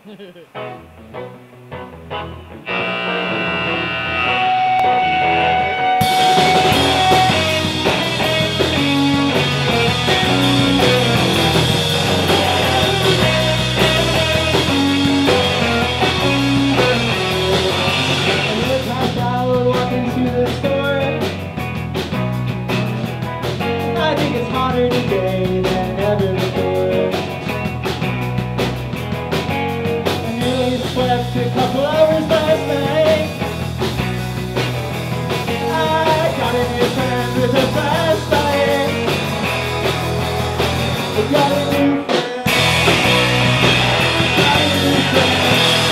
I think it's hotter today than ever before. I nearly slept a couple hours last night. I got a new friend with a flashlight. I got a new friend. Got a new friend.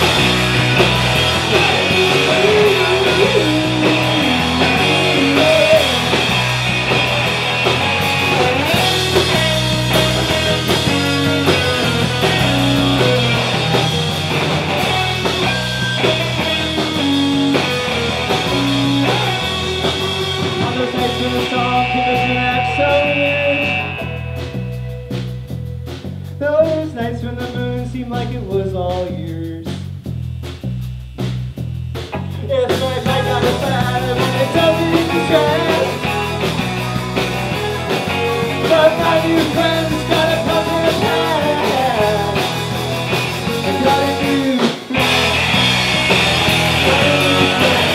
Those nights when the moon seemed like it was all yours. It's like I got a bad when it doesn't distress. But my new friend's got a couple of plans. I got a new friend. Got a new friend.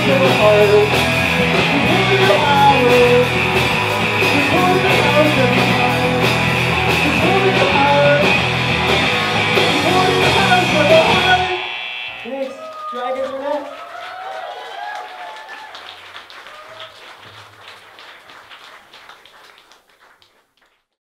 Hoarder,